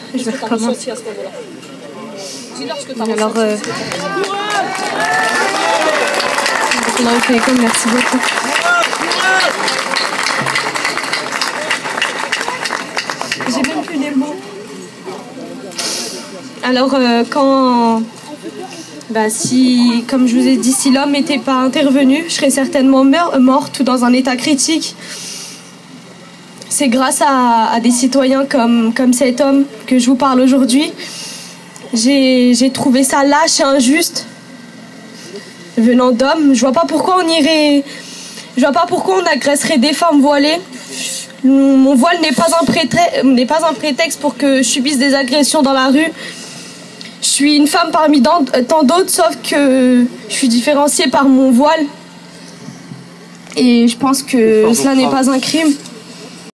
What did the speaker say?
Je vais recommencer. Alors, merci beaucoup. J'ai même plus les mots. Alors, si, comme je vous ai dit, si l'homme n'était pas intervenu, je serais certainement morte ou dans un état critique. C'est grâce à des citoyens comme cet homme que je vous parle aujourd'hui. J'ai trouvé ça lâche et injuste. Venant d'hommes, je vois pas pourquoi on agresserait des femmes voilées. Mon voile n'est pas un prétexte pour que je subisse des agressions dans la rue. Je suis une femme parmi tant d'autres, sauf que je suis différenciée par mon voile. Et je pense que cela n'est pas un crime.